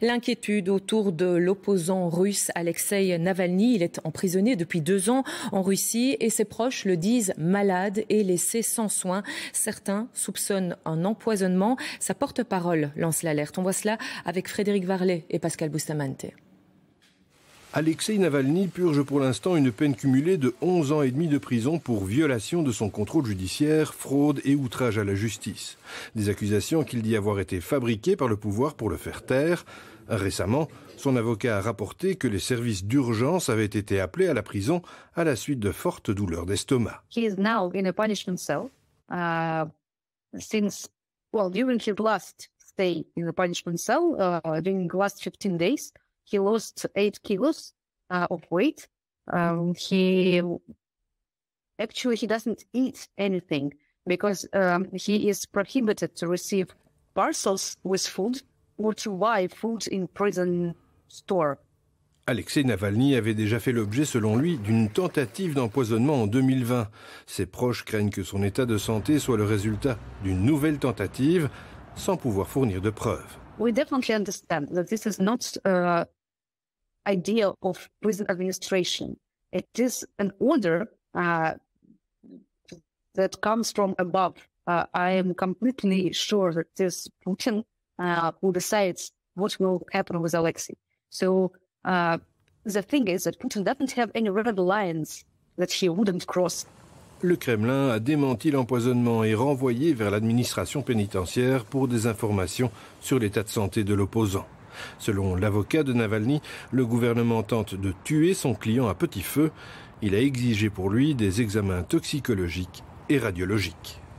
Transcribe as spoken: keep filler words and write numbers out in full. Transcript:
L'inquiétude autour de l'opposant russe Alexeï Navalny. Il est emprisonné depuis deux ans en Russie et ses proches le disent malade et laissé sans soins. Certains soupçonnent un empoisonnement. Sa porte-parole lance l'alerte. On voit cela avec Frédéric Varlet et Pascal Bustamante. Alexeï Navalny purge pour l'instant une peine cumulée de onze ans et demi de prison pour violation de son contrôle judiciaire, fraude et outrage à la justice. Des accusations qu'il dit avoir été fabriquées par le pouvoir pour le faire taire. Récemment, son avocat a rapporté que les services d'urgence avaient été appelés à la prison à la suite de fortes douleurs d'estomac. He is now in a punishment cell uh, since, well, during his last stay in the punishment cell, uh, during the last fifteen days, he lost eight kilos uh, of weight. Um, he actually he doesn't eat anything because um, he is prohibited to receive parcels with food or to buy food in prison store. Alexeï Navalny avait déjà fait l'objet, selon lui, d'une tentative d'empoisonnement en deux mille vingt. Ses proches craignent que son état de santé soit le résultat d'une nouvelle tentative, sans pouvoir fournir de preuves. We definitely understand that this is not uh, idea of prison administration. It is an order uh, that comes from above. Uh, I am completely sure that this Putin uh, who decides what will happen with Alexei. So uh, the thing is that Putin doesn't have any red lines that he wouldn't cross. Le Kremlin a démenti l'empoisonnement et renvoyé vers l'administration pénitentiaire pour des informations sur l'état de santé de l'opposant. Selon l'avocat de Navalny, le gouvernement tente de tuer son client à petit feu. Il a exigé pour lui des examens toxicologiques et radiologiques.